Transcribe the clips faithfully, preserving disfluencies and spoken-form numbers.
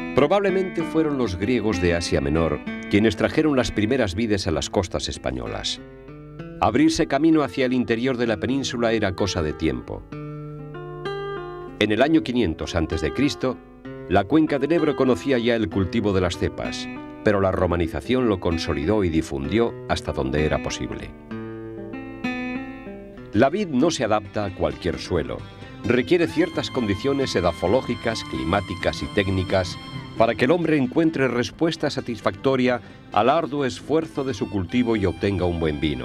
Probablemente fueron los griegos de Asia Menor quienes trajeron las primeras vides a las costas españolas. Abrirse camino hacia el interior de la península era cosa de tiempo. En el año quinientos antes de Cristo, la cuenca del Ebro conocía ya el cultivo de las cepas, pero la romanización lo consolidó y difundió hasta donde era posible. La vid no se adapta a cualquier suelo. Requiere ciertas condiciones edafológicas, climáticas y técnicas para que el hombre encuentre respuesta satisfactoria al arduo esfuerzo de su cultivo y obtenga un buen vino.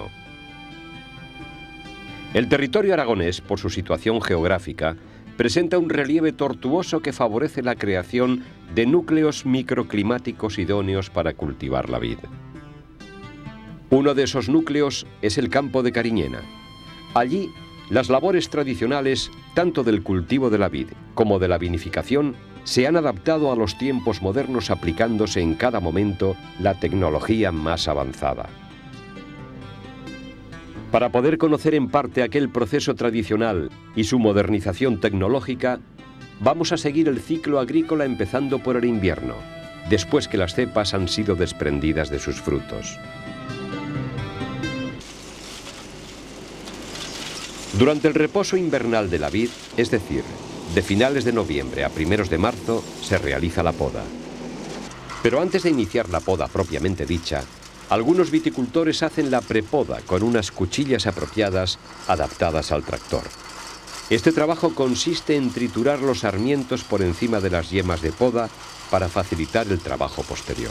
El territorio aragonés, por su situación geográfica, presenta un relieve tortuoso que favorece la creación de núcleos microclimáticos idóneos para cultivar la vid. Uno de esos núcleos es el campo de Cariñena. Allí, las labores tradicionales, tanto del cultivo de la vid como de la vinificación, se han adaptado a los tiempos modernos aplicándose en cada momento la tecnología más avanzada. Para poder conocer en parte aquel proceso tradicional y su modernización tecnológica, vamos a seguir el ciclo agrícola empezando por el invierno, después que las cepas han sido desprendidas de sus frutos. Durante el reposo invernal de la vid, es decir, de finales de noviembre a primeros de marzo, se realiza la poda. Pero antes de iniciar la poda propiamente dicha, algunos viticultores hacen la prepoda con unas cuchillas apropiadas adaptadas al tractor. Este trabajo consiste en triturar los sarmientos por encima de las yemas de poda para facilitar el trabajo posterior.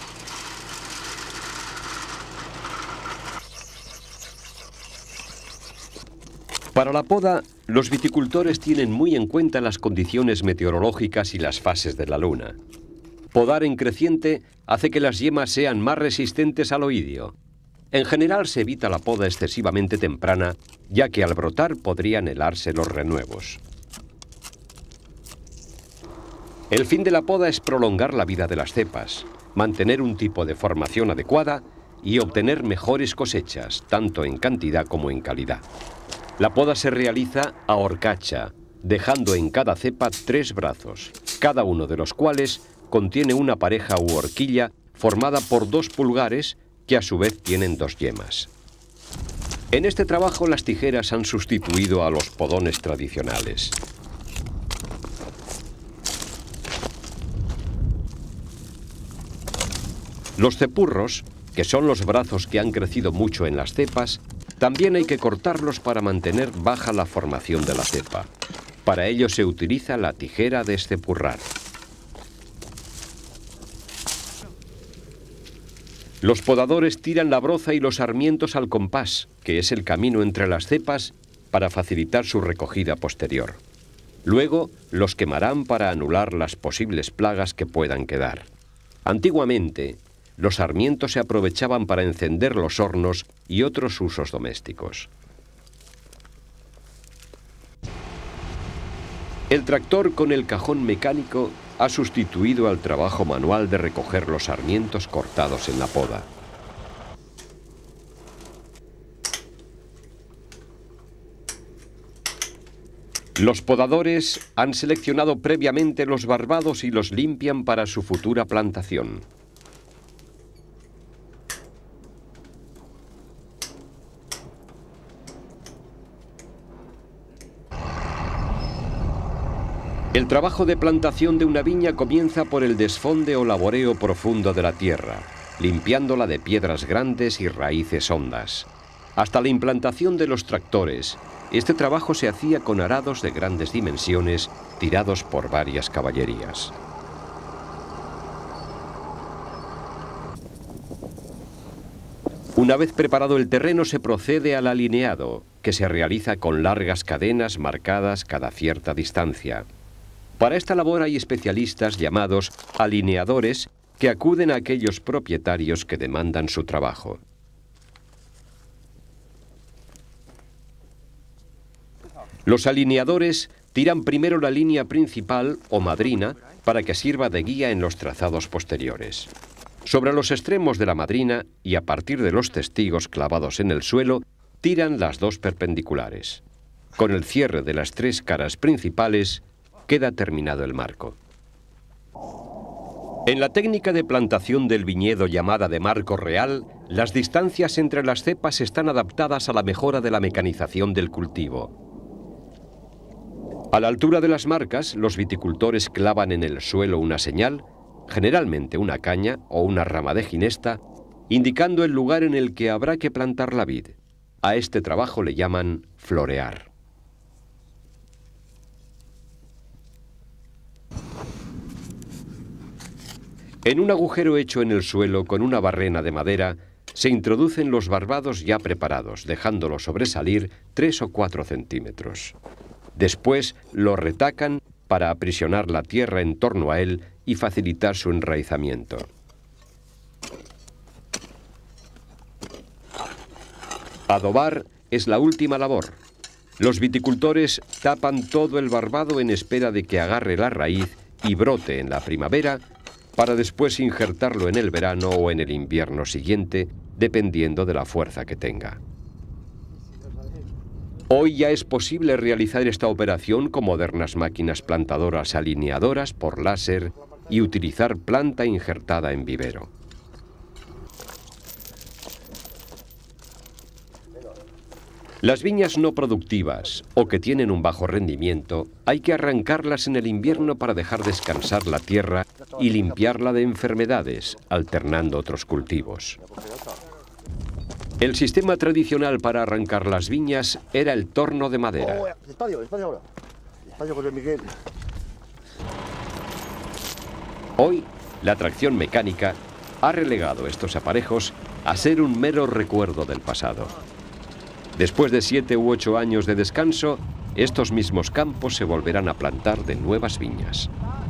Para la poda, los viticultores tienen muy en cuenta las condiciones meteorológicas y las fases de la luna. Podar en creciente hace que las yemas sean más resistentes al oidio. En general se evita la poda excesivamente temprana, ya que al brotar podrían helarse los renuevos. El fin de la poda es prolongar la vida de las cepas, mantener un tipo de formación adecuada y obtener mejores cosechas, tanto en cantidad como en calidad. La poda se realiza a horcacha, dejando en cada cepa tres brazos, cada uno de los cuales contiene una pareja u horquilla formada por dos pulgares que a su vez tienen dos yemas. En este trabajo las tijeras han sustituido a los podones tradicionales. Los cepurros, que son los brazos que han crecido mucho en las cepas, también hay que cortarlos para mantener baja la formación de la cepa. Para ello se utiliza la tijera de escepurrar. Los podadores tiran la broza y los sarmientos al compás, que es el camino entre las cepas, para facilitar su recogida posterior. Luego los quemarán para anular las posibles plagas que puedan quedar. Antiguamente, los sarmientos se aprovechaban para encender los hornos y otros usos domésticos. El tractor con el cajón mecánico ha sustituido al trabajo manual de recoger los sarmientos cortados en la poda. Los podadores han seleccionado previamente los barbados y los limpian para su futura plantación. El trabajo de plantación de una viña comienza por el desfonde o laboreo profundo de la tierra, limpiándola de piedras grandes y raíces hondas. Hasta la implantación de los tractores, este trabajo se hacía con arados de grandes dimensiones tirados por varias caballerías. Una vez preparado el terreno se procede al alineado, que se realiza con largas cadenas marcadas cada cierta distancia. Para esta labor hay especialistas llamados alineadores que acuden a aquellos propietarios que demandan su trabajo. Los alineadores tiran primero la línea principal o madrina para que sirva de guía en los trazados posteriores. Sobre los extremos de la madrina y a partir de los testigos clavados en el suelo, tiran las dos perpendiculares. Con el cierre de las tres caras principales, queda terminado el marco. En la técnica de plantación del viñedo llamada de marco real, las distancias entre las cepas están adaptadas a la mejora de la mecanización del cultivo. A la altura de las marcas, los viticultores clavan en el suelo una señal, generalmente una caña o una rama de ginesta, indicando el lugar en el que habrá que plantar la vid. A este trabajo le llaman florear. En un agujero hecho en el suelo con una barrena de madera, se introducen los barbados ya preparados, dejándolos sobresalir tres o cuatro centímetros. Después lo retacan para aprisionar la tierra en torno a él y facilitar su enraizamiento. Adobar es la última labor. Los viticultores tapan todo el barbado en espera de que agarre la raíz y brote en la primavera, para después injertarlo en el verano o en el invierno siguiente, dependiendo de la fuerza que tenga. Hoy ya es posible realizar esta operación con modernas máquinas plantadoras alineadoras por láser y utilizar planta injertada en vivero. Las viñas no productivas o que tienen un bajo rendimiento, hay que arrancarlas en el invierno para dejar descansar la tierra y limpiarla de enfermedades, alternando otros cultivos. El sistema tradicional para arrancar las viñas era el torno de madera. Hoy, la tracción mecánica ha relegado estos aparejos a ser un mero recuerdo del pasado. Después de siete u ocho años de descanso, estos mismos campos se volverán a plantar de nuevas viñas.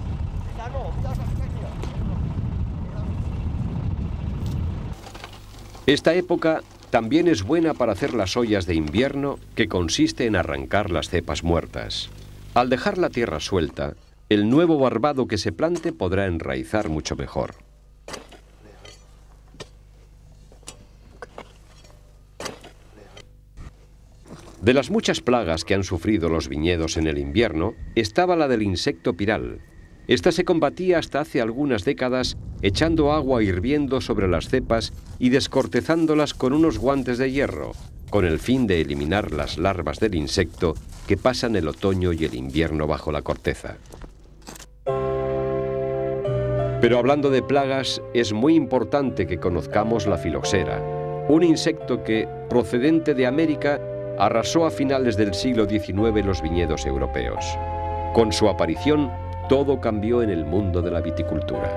Esta época también es buena para hacer las ollas de invierno, que consiste en arrancar las cepas muertas. Al dejar la tierra suelta, el nuevo barbado que se plante podrá enraizar mucho mejor. De las muchas plagas que han sufrido los viñedos en el invierno, estaba la del insecto piral. Esta se combatía hasta hace algunas décadas echando agua hirviendo sobre las cepas y descortezándolas con unos guantes de hierro, con el fin de eliminar las larvas del insecto que pasan el otoño y el invierno bajo la corteza. Pero hablando de plagas, es muy importante que conozcamos la filoxera, un insecto que, procedente de América, arrasó a finales del siglo diecinueve los viñedos europeos. Con su aparición, todo cambió en el mundo de la viticultura.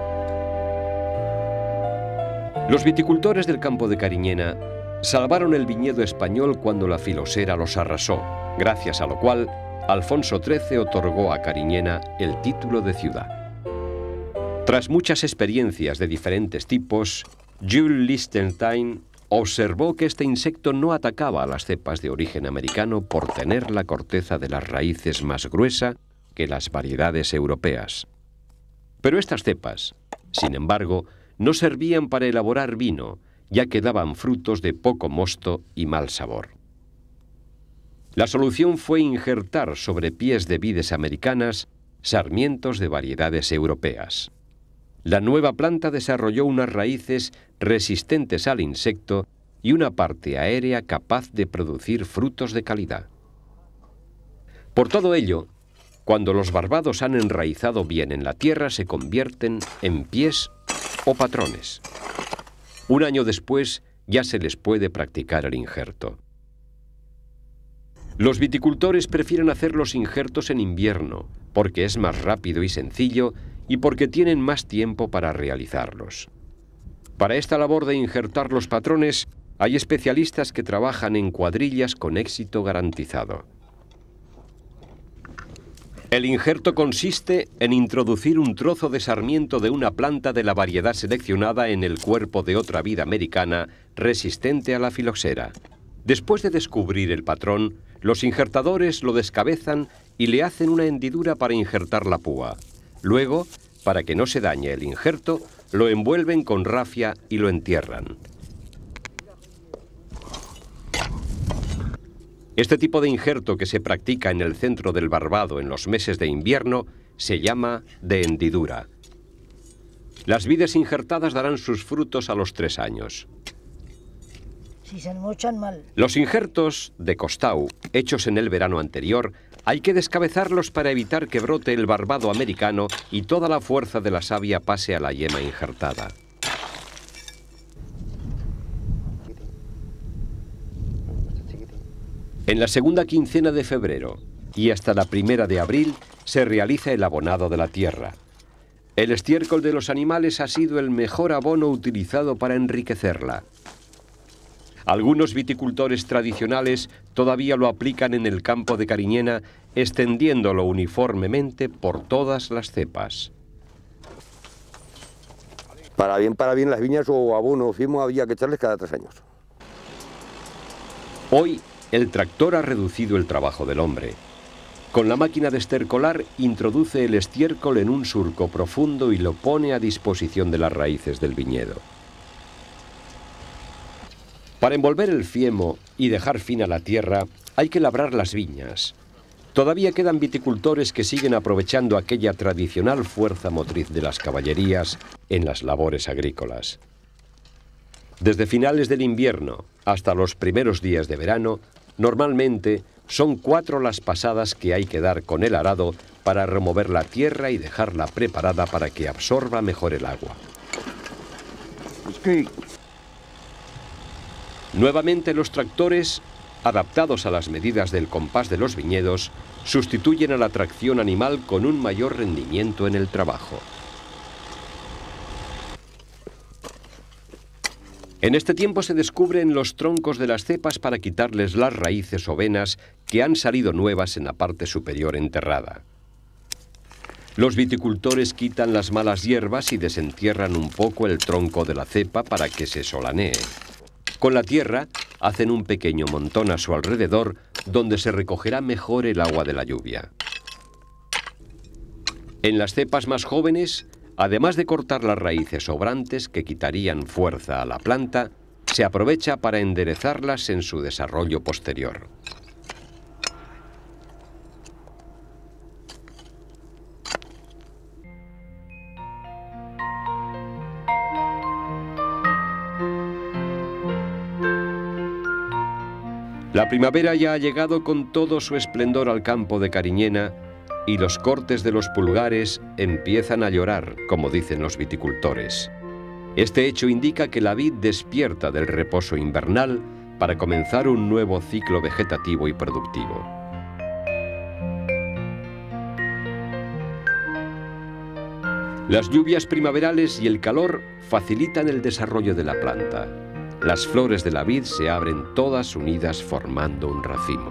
Los viticultores del campo de Cariñena salvaron el viñedo español cuando la filoxera los arrasó, gracias a lo cual Alfonso trece otorgó a Cariñena el título de ciudad. Tras muchas experiencias de diferentes tipos, Jules Lichtenstein observó que este insecto no atacaba a las cepas de origen americano por tener la corteza de las raíces más gruesa que las variedades europeas. Pero estas cepas, sin embargo, no servían para elaborar vino, ya que daban frutos de poco mosto y mal sabor. La solución fue injertar sobre pies de vides americanas sarmientos de variedades europeas. La nueva planta desarrolló unas raíces resistentes al insecto y una parte aérea capaz de producir frutos de calidad. Por todo ello, cuando los barbados han enraizado bien en la tierra, se convierten en pies o patrones. Un año después ya se les puede practicar el injerto. Los viticultores prefieren hacer los injertos en invierno, porque es más rápido y sencillo y porque tienen más tiempo para realizarlos. Para esta labor de injertar los patrones, hay especialistas que trabajan en cuadrillas con éxito garantizado. El injerto consiste en introducir un trozo de sarmiento de una planta de la variedad seleccionada en el cuerpo de otra vid americana resistente a la filoxera. Después de descubrir el patrón, los injertadores lo descabezan y le hacen una hendidura para injertar la púa. Luego, para que no se dañe el injerto, lo envuelven con rafia y lo entierran. Este tipo de injerto que se practica en el centro del barbado en los meses de invierno se llama de hendidura. Las vides injertadas darán sus frutos a los tres años. Si se mochan mal. Los injertos de costau, hechos en el verano anterior, hay que descabezarlos para evitar que brote el barbado americano y toda la fuerza de la savia pase a la yema injertada. En la segunda quincena de febrero y hasta la primera de abril se realiza el abonado de la tierra. El estiércol de los animales ha sido el mejor abono utilizado para enriquecerla. Algunos viticultores tradicionales todavía lo aplican en el campo de Cariñena, extendiéndolo uniformemente por todas las cepas. Para bien, para bien, las viñas o abono fimo había que echarles cada tres años. Hoy, el tractor ha reducido el trabajo del hombre. Con la máquina de estercolar introduce el estiércol en un surco profundo y lo pone a disposición de las raíces del viñedo. Para envolver el fiemo y dejar fina la tierra, hay que labrar las viñas. Todavía quedan viticultores que siguen aprovechando aquella tradicional fuerza motriz de las caballerías en las labores agrícolas. Desde finales del invierno hasta los primeros días de verano, normalmente son cuatro las pasadas que hay que dar con el arado para remover la tierra y dejarla preparada para que absorba mejor el agua. Nuevamente los tractores, adaptados a las medidas del compás de los viñedos, sustituyen a la tracción animal con un mayor rendimiento en el trabajo. En este tiempo se descubren los troncos de las cepas para quitarles las raíces o venas que han salido nuevas en la parte superior enterrada. Los viticultores quitan las malas hierbas y desentierran un poco el tronco de la cepa para que se solanee. Con la tierra hacen un pequeño montón a su alrededor donde se recogerá mejor el agua de la lluvia. En las cepas más jóvenes, además de cortar las raíces sobrantes que quitarían fuerza a la planta, se aprovecha para enderezarlas en su desarrollo posterior. La primavera ya ha llegado con todo su esplendor al campo de Cariñena y los cortes de los pulgares empiezan a llorar, como dicen los viticultores. Este hecho indica que la vid despierta del reposo invernal para comenzar un nuevo ciclo vegetativo y productivo. Las lluvias primaverales y el calor facilitan el desarrollo de la planta. Las flores de la vid se abren todas unidas formando un racimo.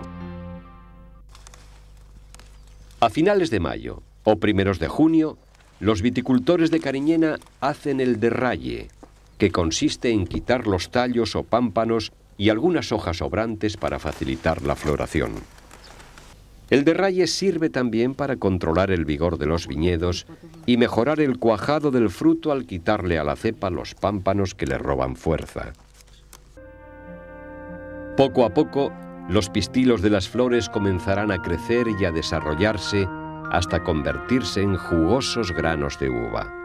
A finales de mayo o primeros de junio, los viticultores de Cariñena hacen el derraye, que consiste en quitar los tallos o pámpanos y algunas hojas sobrantes para facilitar la floración. El derraye sirve también para controlar el vigor de los viñedos y mejorar el cuajado del fruto al quitarle a la cepa los pámpanos que le roban fuerza. Poco a poco, los pistilos de las flores comenzarán a crecer y a desarrollarse hasta convertirse en jugosos granos de uva.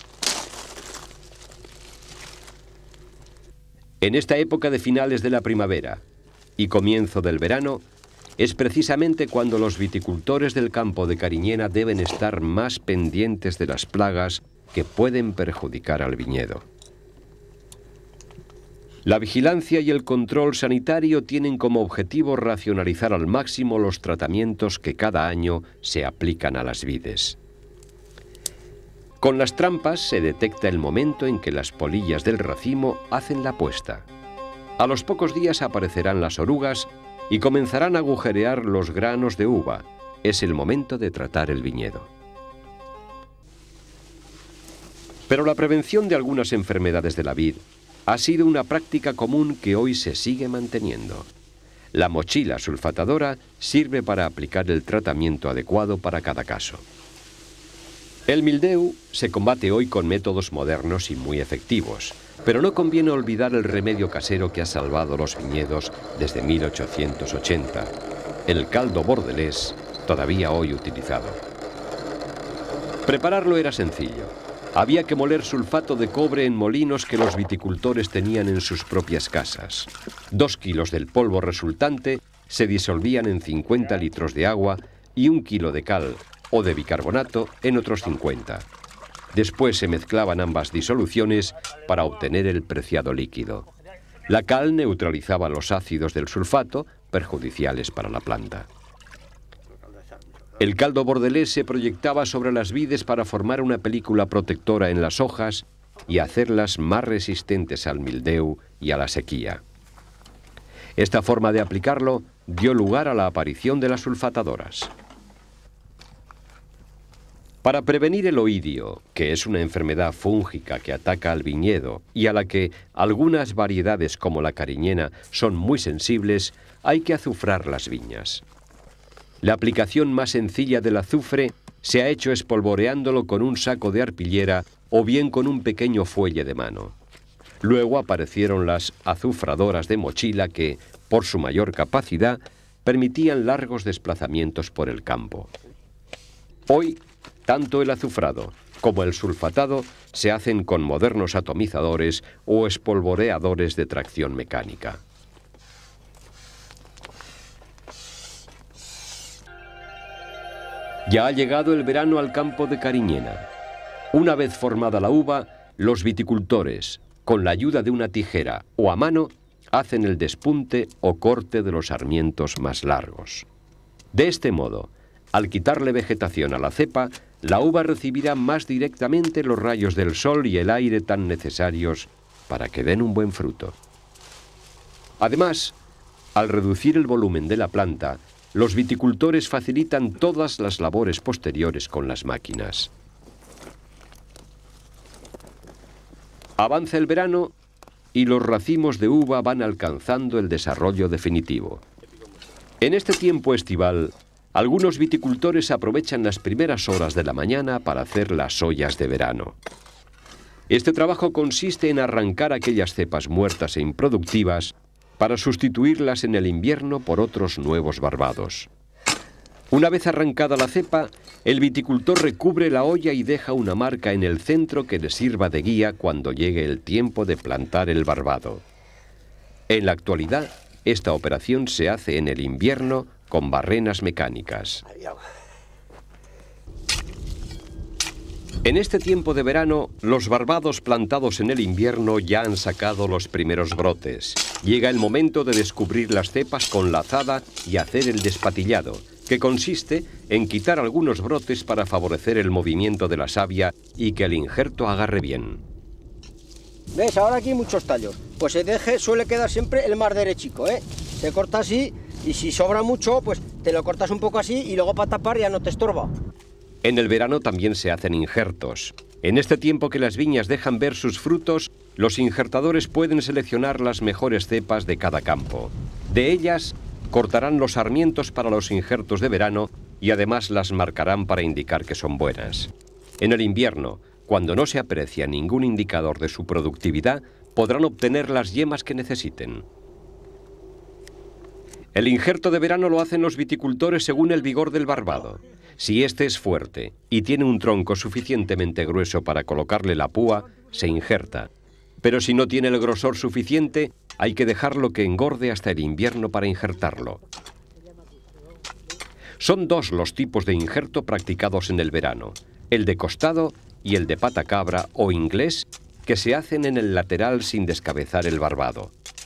En esta época de finales de la primavera y comienzo del verano, es precisamente cuando los viticultores del campo de Cariñena deben estar más pendientes de las plagas que pueden perjudicar al viñedo. La vigilancia y el control sanitario tienen como objetivo racionalizar al máximo los tratamientos que cada año se aplican a las vides. Con las trampas se detecta el momento en que las polillas del racimo hacen la puesta. A los pocos días aparecerán las orugas y comenzarán a agujerear los granos de uva. Es el momento de tratar el viñedo. Pero la prevención de algunas enfermedades de la vid ha sido una práctica común que hoy se sigue manteniendo. La mochila sulfatadora sirve para aplicar el tratamiento adecuado para cada caso. El mildiu se combate hoy con métodos modernos y muy efectivos, pero no conviene olvidar el remedio casero que ha salvado los viñedos desde mil ochocientos ochenta, el caldo bordelés, todavía hoy utilizado. Prepararlo era sencillo. Había que moler sulfato de cobre en molinos que los viticultores tenían en sus propias casas. Dos kilos del polvo resultante se disolvían en cincuenta litros de agua y un kilo de cal o de bicarbonato en otros cincuenta. Después se mezclaban ambas disoluciones para obtener el preciado líquido. La cal neutralizaba los ácidos del sulfato, perjudiciales para la planta. El caldo bordelés se proyectaba sobre las vides para formar una película protectora en las hojas y hacerlas más resistentes al mildeú y a la sequía. Esta forma de aplicarlo dio lugar a la aparición de las sulfatadoras. Para prevenir el oidio, que es una enfermedad fúngica que ataca al viñedo y a la que algunas variedades como la cariñena son muy sensibles, hay que azufrar las viñas. La aplicación más sencilla del azufre se ha hecho espolvoreándolo con un saco de arpillera o bien con un pequeño fuelle de mano. Luego aparecieron las azufradoras de mochila que, por su mayor capacidad, permitían largos desplazamientos por el campo. Hoy, tanto el azufrado como el sulfatado se hacen con modernos atomizadores o espolvoreadores de tracción mecánica. Ya ha llegado el verano al campo de Cariñena. Una vez formada la uva, los viticultores, con la ayuda de una tijera o a mano, hacen el despunte o corte de los sarmientos más largos. De este modo, al quitarle vegetación a la cepa, la uva recibirá más directamente los rayos del sol y el aire tan necesarios para que den un buen fruto. Además, al reducir el volumen de la planta, los viticultores facilitan todas las labores posteriores con las máquinas. Avanza el verano y los racimos de uva van alcanzando el desarrollo definitivo. En este tiempo estival, algunos viticultores aprovechan las primeras horas de la mañana para hacer las ollas de verano. Este trabajo consiste en arrancar aquellas cepas muertas e improductivas para sustituirlas en el invierno por otros nuevos barbados. Una vez arrancada la cepa, el viticultor recubre la olla y deja una marca en el centro que le sirva de guía cuando llegue el tiempo de plantar el barbado. En la actualidad, esta operación se hace en el invierno con barrenas mecánicas. En este tiempo de verano, los barbados plantados en el invierno ya han sacado los primeros brotes. Llega el momento de descubrir las cepas con la azada y hacer el despatillado, que consiste en quitar algunos brotes para favorecer el movimiento de la savia y que el injerto agarre bien. ¿Ves? Ahora aquí hay muchos tallos. Pues el eje suele quedar siempre el más derechico, ¿eh? Se corta así y si sobra mucho, pues te lo cortas un poco así y luego para tapar ya no te estorba. En el verano también se hacen injertos. En este tiempo que las viñas dejan ver sus frutos, los injertadores pueden seleccionar las mejores cepas de cada campo. De ellas, cortarán los sarmientos para los injertos de verano y además las marcarán para indicar que son buenas. En el invierno, cuando no se aprecia ningún indicador de su productividad, podrán obtener las yemas que necesiten. El injerto de verano lo hacen los viticultores según el vigor del barbado. Si este es fuerte y tiene un tronco suficientemente grueso para colocarle la púa, se injerta. Pero si no tiene el grosor suficiente, hay que dejarlo que engorde hasta el invierno para injertarlo. Son dos los tipos de injerto practicados en el verano, el de costado y el de pata cabra o inglés, que se hacen en el lateral sin descabezar el barbado.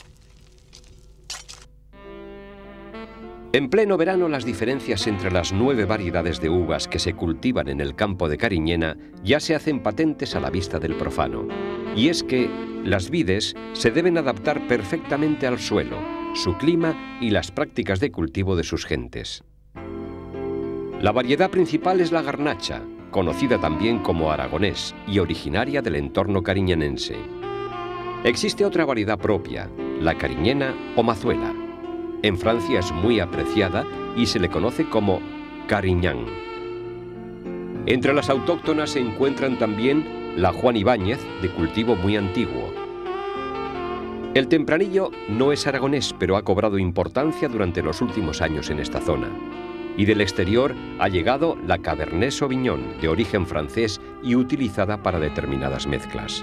En pleno verano, las diferencias entre las nueve variedades de uvas que se cultivan en el campo de Cariñena ya se hacen patentes a la vista del profano. Y es que las vides se deben adaptar perfectamente al suelo, su clima y las prácticas de cultivo de sus gentes. La variedad principal es la garnacha, conocida también como aragonés y originaria del entorno cariñenense. Existe otra variedad propia, la cariñena o mazuela. En Francia es muy apreciada y se le conoce como Carignan. Entre las autóctonas se encuentran también la Juan Ibáñez, de cultivo muy antiguo. El tempranillo no es aragonés, pero ha cobrado importancia durante los últimos años en esta zona. y del exterior ha llegado la Cabernet Sauvignon, de origen francés y utilizada para determinadas mezclas.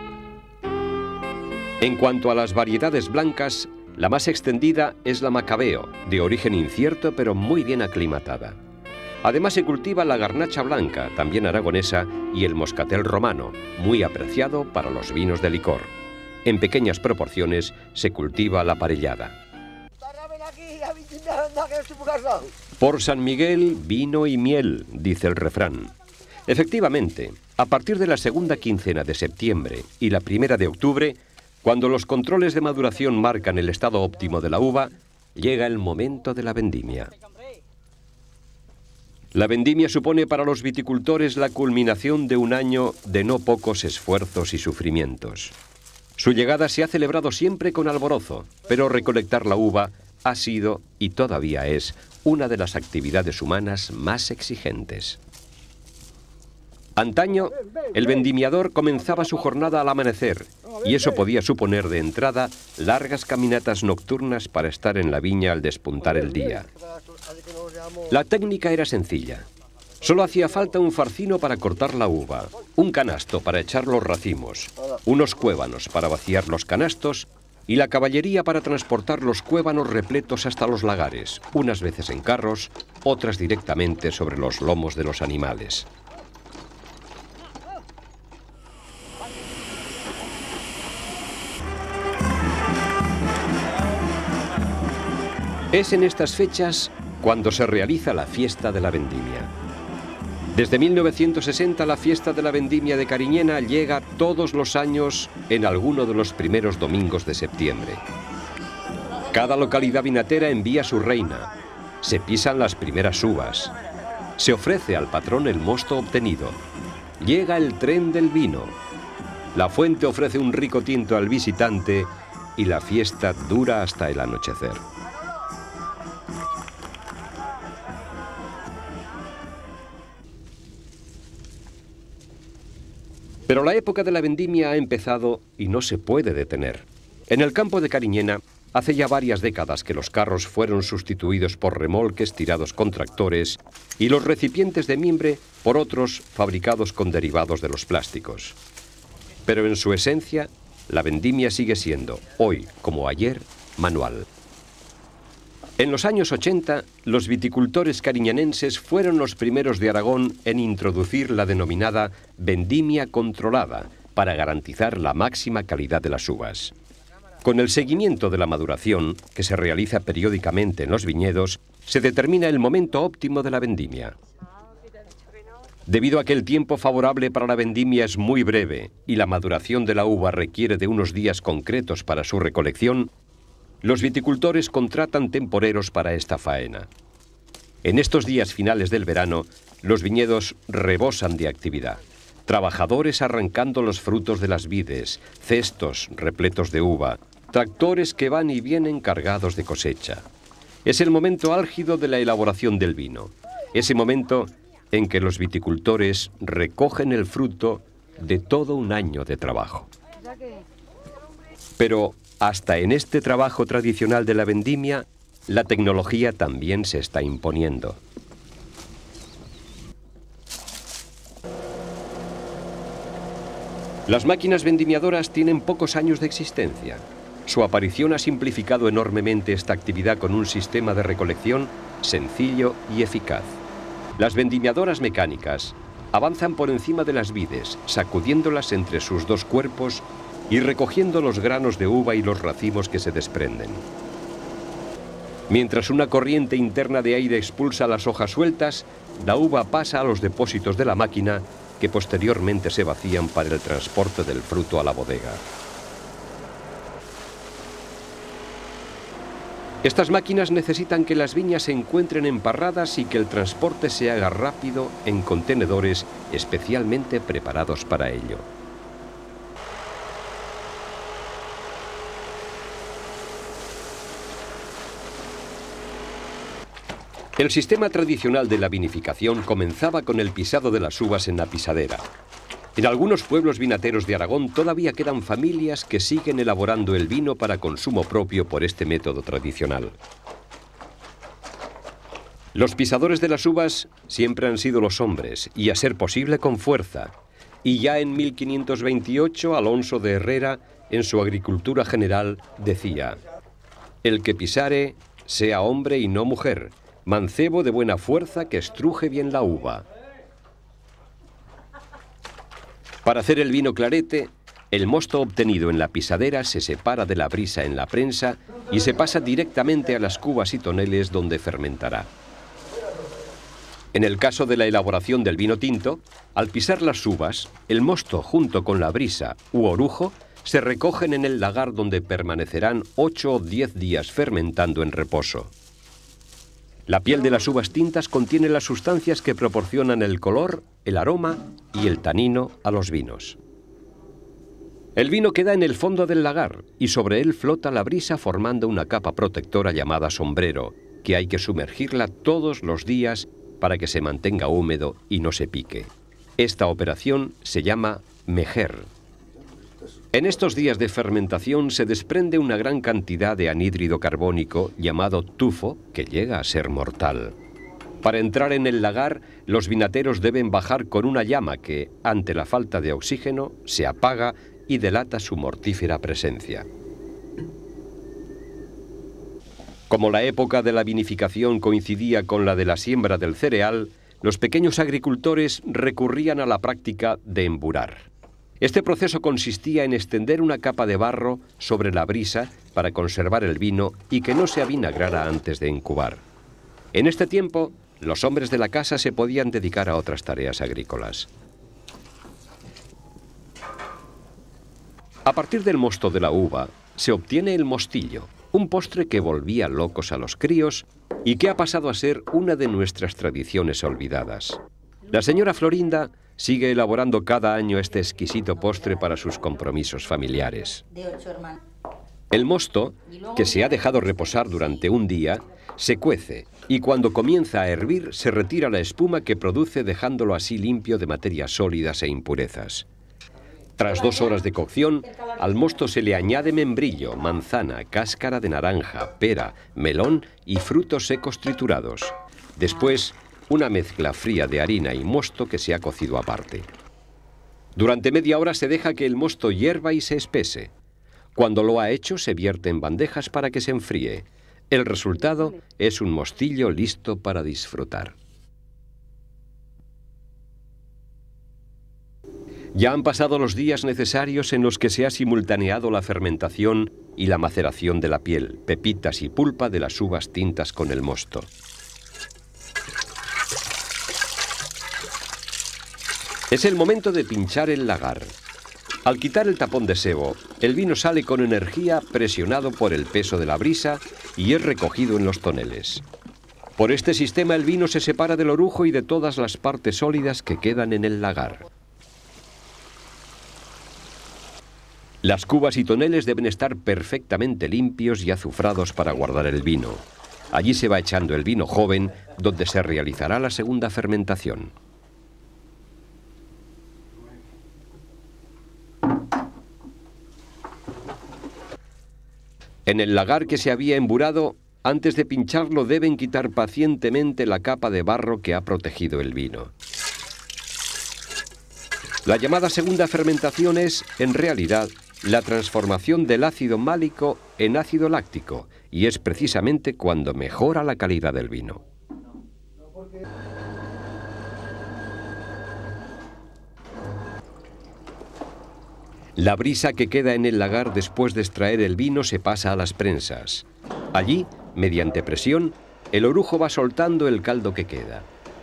En cuanto a las variedades blancas, la más extendida es la Macabeo, de origen incierto pero muy bien aclimatada. Además se cultiva la Garnacha blanca, también aragonesa, y el Moscatel romano, muy apreciado para los vinos de licor. En pequeñas proporciones se cultiva la parellada. Por San Miguel, vino y miel, dice el refrán. Efectivamente, a partir de la segunda quincena de septiembre y la primera de octubre, cuando los controles de maduración marcan el estado óptimo de la uva, llega el momento de la vendimia. La vendimia supone para los viticultores la culminación de un año de no pocos esfuerzos y sufrimientos. Su llegada se ha celebrado siempre con alborozo, pero recolectar la uva ha sido y todavía es una de las actividades humanas más exigentes. Antaño, el vendimiador comenzaba su jornada al amanecer y eso podía suponer de entrada largas caminatas nocturnas para estar en la viña al despuntar el día. La técnica era sencilla. Solo hacía falta un farcino para cortar la uva, un canasto para echar los racimos, unos cuévanos para vaciar los canastos y la caballería para transportar los cuévanos repletos hasta los lagares, unas veces en carros, otras directamente sobre los lomos de los animales. Es en estas fechas cuando se realiza la fiesta de la vendimia. Desde mil novecientos sesenta la fiesta de la vendimia de Cariñena llega todos los años en alguno de los primeros domingos de septiembre. Cada localidad vinatera envía su reina, se pisan las primeras uvas, se ofrece al patrón el mosto obtenido, llega el tren del vino, la fuente ofrece un rico tinto al visitante y la fiesta dura hasta el anochecer. Pero la época de la vendimia ha empezado y no se puede detener. En el campo de Cariñena, hace ya varias décadas que los carros fueron sustituidos por remolques tirados con tractores y los recipientes de mimbre por otros fabricados con derivados de los plásticos. Pero en su esencia, la vendimia sigue siendo, hoy como ayer, manual. En los años ochenta, los viticultores cariñenenses fueron los primeros de Aragón en introducir la denominada vendimia controlada para garantizar la máxima calidad de las uvas. Con el seguimiento de la maduración, que se realiza periódicamente en los viñedos, se determina el momento óptimo de la vendimia. Debido a que el tiempo favorable para la vendimia es muy breve y la maduración de la uva requiere de unos días concretos para su recolección, los viticultores contratan temporeros para esta faena. En estos días finales del verano, los viñedos rebosan de actividad. Trabajadores arrancando los frutos de las vides, cestos repletos de uva, tractores que van y vienen cargados de cosecha. Es el momento álgido de la elaboración del vino, ese momento en que los viticultores recogen el fruto de todo un año de trabajo. Pero hasta en este trabajo tradicional de la vendimia, la tecnología también se está imponiendo. Las máquinas vendimiadoras tienen pocos años de existencia. Su aparición ha simplificado enormemente esta actividad con un sistema de recolección sencillo y eficaz. Las vendimiadoras mecánicas avanzan por encima de las vides, sacudiéndolas entre sus dos cuerpos y recogiendo los granos de uva y los racimos que se desprenden. Mientras una corriente interna de aire expulsa las hojas sueltas, la uva pasa a los depósitos de la máquina que posteriormente se vacían para el transporte del fruto a la bodega. Estas máquinas necesitan que las viñas se encuentren emparradas y que el transporte se haga rápido en contenedores especialmente preparados para ello. El sistema tradicional de la vinificación comenzaba con el pisado de las uvas en la pisadera. En algunos pueblos vinateros de Aragón todavía quedan familias que siguen elaborando el vino para consumo propio por este método tradicional. Los pisadores de las uvas siempre han sido los hombres, y a ser posible con fuerza. Y ya en mil quinientos veintiocho, Alonso de Herrera, en su Agricultura General, decía: el que pisare, sea hombre y no mujer, mancebo de buena fuerza que estruje bien la uva. Para hacer el vino clarete, el mosto obtenido en la pisadera se separa de la brisa en la prensa y se pasa directamente a las cubas y toneles donde fermentará. En el caso de la elaboración del vino tinto, al pisar las uvas, el mosto junto con la brisa u orujo se recogen en el lagar donde permanecerán ocho o diez días fermentando en reposo. La piel de las uvas tintas contiene las sustancias que proporcionan el color, el aroma y el tanino a los vinos. El vino queda en el fondo del lagar y sobre él flota la brisa formando una capa protectora llamada sombrero, que hay que sumergirla todos los días para que se mantenga húmedo y no se pique. Esta operación se llama mejer. En estos días de fermentación se desprende una gran cantidad de anhídrido carbónico llamado tufo, que llega a ser mortal. Para entrar en el lagar, los vinateros deben bajar con una llama que, ante la falta de oxígeno, se apaga y delata su mortífera presencia. Como la época de la vinificación coincidía con la de la siembra del cereal, los pequeños agricultores recurrían a la práctica de emburar. Este proceso consistía en extender una capa de barro sobre la brisa para conservar el vino y que no se avinagrara antes de incubar. En este tiempo, los hombres de la casa se podían dedicar a otras tareas agrícolas. A partir del mosto de la uva, se obtiene el mostillo, un postre que volvía locos a los críos y que ha pasado a ser una de nuestras tradiciones olvidadas. La señora Florinda sigue elaborando cada año este exquisito postre para sus compromisos familiares. El mosto, que se ha dejado reposar durante un día, se cuece y cuando comienza a hervir se retira la espuma que produce dejándolo así limpio de materias sólidas e impurezas. Tras dos horas de cocción, al mosto se le añade membrillo, manzana, cáscara de naranja, pera, melón y frutos secos triturados. Después, una mezcla fría de harina y mosto que se ha cocido aparte. Durante media hora se deja que el mosto hierva y se espese. Cuando lo ha hecho, se vierte en bandejas para que se enfríe. El resultado es un mostillo listo para disfrutar. Ya han pasado los días necesarios en los que se ha simultaneado la fermentación y la maceración de la piel, pepitas y pulpa de las uvas tintas con el mosto. Es el momento de pinchar el lagar. Al quitar el tapón de sebo, el vino sale con energía presionado por el peso de la brisa y es recogido en los toneles. Por este sistema el vino se separa del orujo y de todas las partes sólidas que quedan en el lagar. Las cubas y toneles deben estar perfectamente limpios y azufrados para guardar el vino. Allí se va echando el vino joven, donde se realizará la segunda fermentación. En el lagar que se había emburado, antes de pincharlo deben quitar pacientemente la capa de barro que ha protegido el vino. La llamada segunda fermentación es, en realidad, la transformación del ácido málico en ácido láctico, y es precisamente cuando mejora la calidad del vino. La brisa que queda en el lagar después de extraer el vino se pasa a las prensas. Allí, mediante presión, el orujo va soltando el caldo que queda.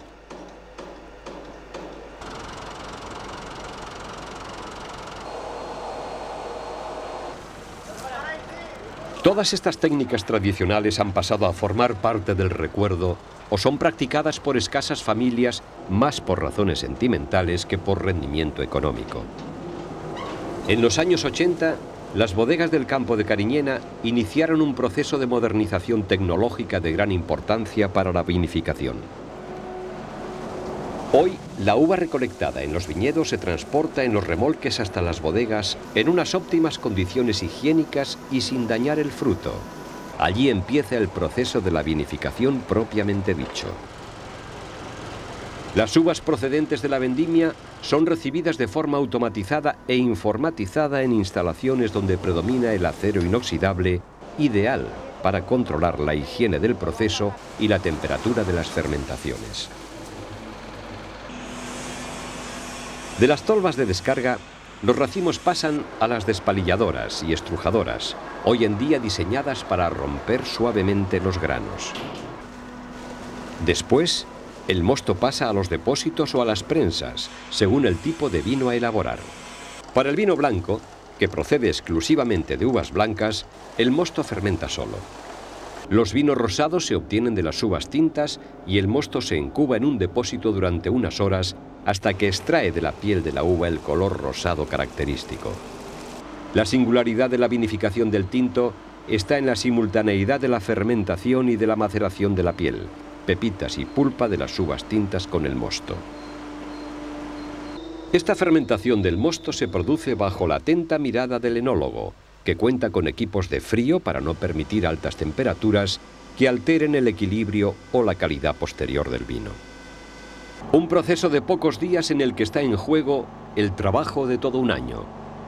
Todas estas técnicas tradicionales han pasado a formar parte del recuerdo o son practicadas por escasas familias más por razones sentimentales que por rendimiento económico. En los años ochenta, las bodegas del campo de Cariñena iniciaron un proceso de modernización tecnológica de gran importancia para la vinificación. Hoy, la uva recolectada en los viñedos se transporta en los remolques hasta las bodegas en unas óptimas condiciones higiénicas y sin dañar el fruto. Allí empieza el proceso de la vinificación propiamente dicho. Las uvas procedentes de la vendimia son recibidas de forma automatizada e informatizada en instalaciones donde predomina el acero inoxidable, ideal para controlar la higiene del proceso y la temperatura de las fermentaciones. De las tolvas de descarga, los racimos pasan a las despalilladoras y estrujadoras, hoy en día diseñadas para romper suavemente los granos. Después, el mosto pasa a los depósitos o a las prensas, según el tipo de vino a elaborar. Para el vino blanco, que procede exclusivamente de uvas blancas, el mosto fermenta solo. Los vinos rosados se obtienen de las uvas tintas y el mosto se incuba en un depósito durante unas horas hasta que extrae de la piel de la uva el color rosado característico. La singularidad de la vinificación del tinto está en la simultaneidad de la fermentación y de la maceración de la piel, pepitas y pulpa de las uvas tintas con el mosto. Esta fermentación del mosto se produce bajo la atenta mirada del enólogo, que cuenta con equipos de frío para no permitir altas temperaturas que alteren el equilibrio o la calidad posterior del vino. Un proceso de pocos días en el que está en juego el trabajo de todo un año.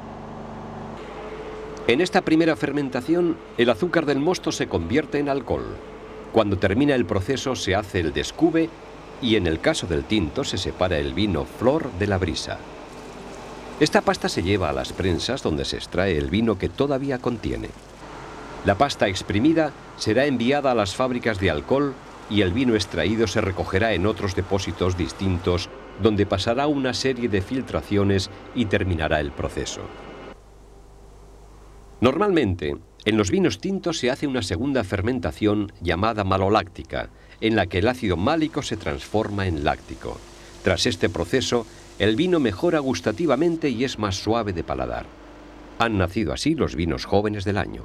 En esta primera fermentación, el azúcar del mosto se convierte en alcohol. Cuando termina el proceso se hace el descube y en el caso del tinto se separa el vino flor de la brisa. Esta pasta se lleva a las prensas donde se extrae el vino que todavía contiene. La pasta exprimida será enviada a las fábricas de alcohol y el vino extraído se recogerá en otros depósitos distintos donde pasará una serie de filtraciones y terminará el proceso. Normalmente, en los vinos tintos se hace una segunda fermentación llamada maloláctica, en la que el ácido málico se transforma en láctico. Tras este proceso, el vino mejora gustativamente y es más suave de paladar. Han nacido así los vinos jóvenes del año.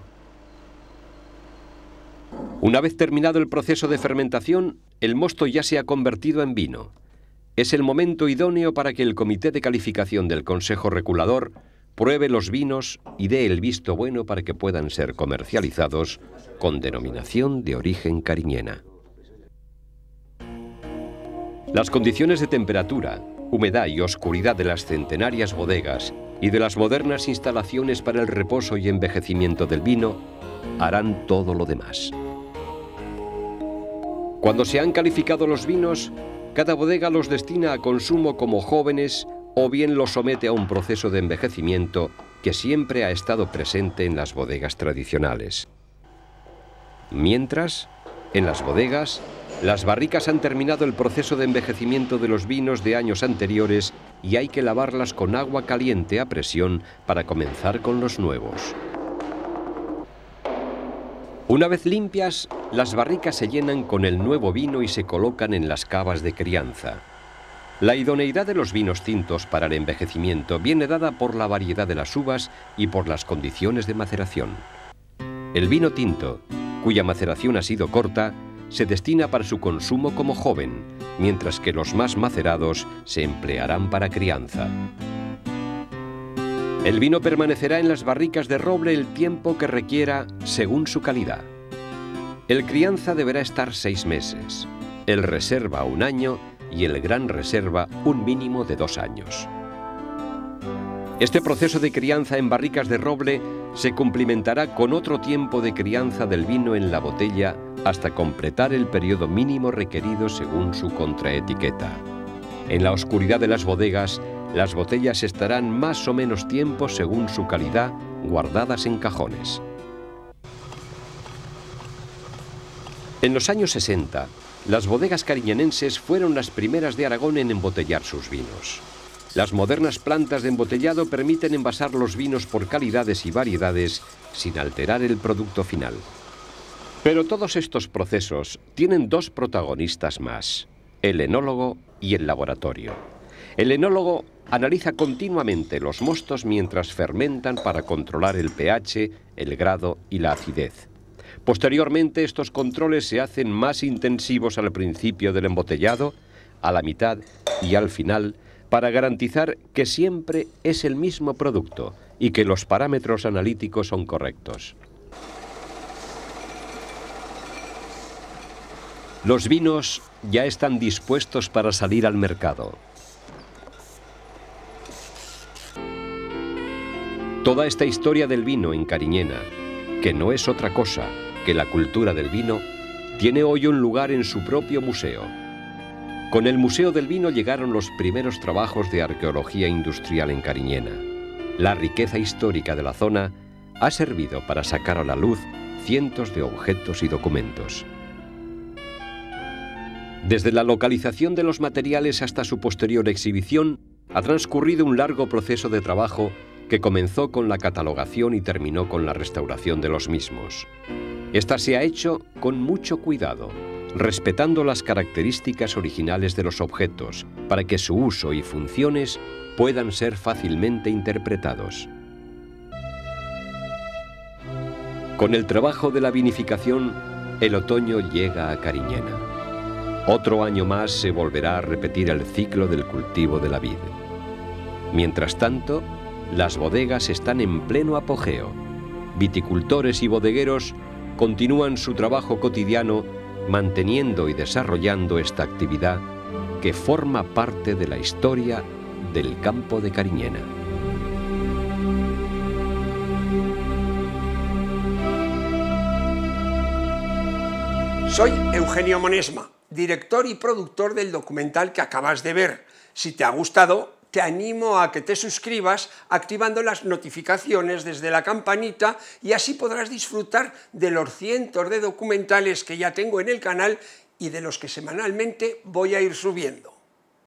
Una vez terminado el proceso de fermentación, el mosto ya se ha convertido en vino. Es el momento idóneo para que el comité de calificación del Consejo Regulador pruebe los vinos y dé el visto bueno para que puedan ser comercializados con denominación de origen cariñena. Las condiciones de temperatura, humedad y oscuridad de las centenarias bodegas y de las modernas instalaciones para el reposo y envejecimiento del vino harán todo lo demás. Cuando se han calificado los vinos, cada bodega los destina a consumo como jóvenes o bien los somete a un proceso de envejecimiento que siempre ha estado presente en las bodegas tradicionales. Mientras, en las bodegas, las barricas han terminado el proceso de envejecimiento de los vinos de años anteriores y hay que lavarlas con agua caliente a presión para comenzar con los nuevos. Una vez limpias, las barricas se llenan con el nuevo vino y se colocan en las cavas de crianza. La idoneidad de los vinos tintos para el envejecimiento viene dada por la variedad de las uvas y por las condiciones de maceración. El vino tinto, cuya maceración ha sido corta, se destina para su consumo como joven, mientras que los más macerados se emplearán para crianza. El vino permanecerá en las barricas de roble el tiempo que requiera según su calidad. El crianza deberá estar seis meses, el reserva un año y el gran reserva un mínimo de dos años. Este proceso de crianza en barricas de roble se cumplimentará con otro tiempo de crianza del vino en la botella hasta completar el periodo mínimo requerido según su contraetiqueta. En la oscuridad de las bodegas, las botellas estarán más o menos tiempo según su calidad, guardadas en cajones. En los años sesenta, las bodegas cariñenenses fueron las primeras de Aragón en embotellar sus vinos. Las modernas plantas de embotellado permiten envasar los vinos por calidades y variedades sin alterar el producto final. Pero todos estos procesos tienen dos protagonistas más, el enólogo y el laboratorio. El enólogo analiza continuamente los mostos mientras fermentan para controlar el pH, el grado y la acidez. Posteriormente, estos controles se hacen más intensivos al principio del embotellado, a la mitad y al final, para garantizar que siempre es el mismo producto y que los parámetros analíticos son correctos. Los vinos ya están dispuestos para salir al mercado. Toda esta historia del vino en Cariñena, que no es otra cosa que la cultura del vino, tiene hoy un lugar en su propio museo. Con el Museo del Vino llegaron los primeros trabajos de arqueología industrial en Cariñena. La riqueza histórica de la zona ha servido para sacar a la luz cientos de objetos y documentos. Desde la localización de los materiales hasta su posterior exhibición, ha transcurrido un largo proceso de trabajo que comenzó con la catalogación y terminó con la restauración de los mismos. Esta se ha hecho con mucho cuidado, respetando las características originales de los objetos, para que su uso y funciones puedan ser fácilmente interpretados. Con el trabajo de la vinificación, el otoño llega a Cariñena. Otro año más se volverá a repetir el ciclo del cultivo de la vid. Mientras tanto, las bodegas están en pleno apogeo. Viticultores y bodegueros continúan su trabajo cotidiano manteniendo y desarrollando esta actividad que forma parte de la historia del campo de Cariñena. Soy Eugenio Monesma, director y productor del documental que acabas de ver. Si te ha gustado, te animo a que te suscribas activando las notificaciones desde la campanita y así podrás disfrutar de los cientos de documentales que ya tengo en el canal y de los que semanalmente voy a ir subiendo.